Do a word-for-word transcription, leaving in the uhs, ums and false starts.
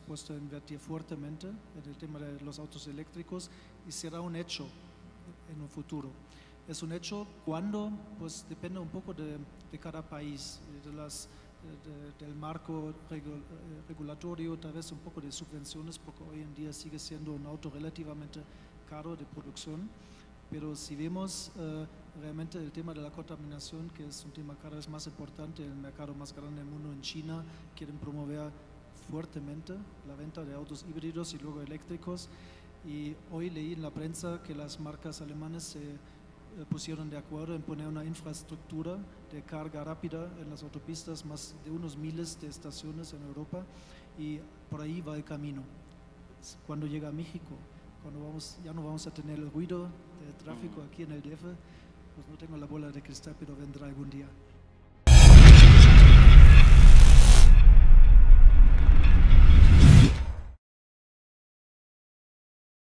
dispuesto a invertir fuertemente en el tema de los autos eléctricos y será un hecho en un futuro. Es un hecho cuando, pues depende un poco de, de cada país, de las, de, del marco regul, regulatorio, tal vez un poco de subvenciones, porque hoy en día sigue siendo un auto relativamente caro de producción. Pero si vemos uh, realmente el tema de la contaminación, que es un tema cada vez más importante, el mercado más grande del mundo en China, quieren promover fuertemente la venta de autos híbridos y luego eléctricos. Y hoy leí en la prensa que las marcas alemanas se uh, pusieron de acuerdo en poner una infraestructura de carga rápida en las autopistas, más de unos miles de estaciones en Europa, y por ahí va el camino. Cuando llega a México, cuando vamos, ya no vamos a tener el ruido del tráfico aquí en el D F, pues no tengo la bola de cristal, pero vendrá algún día.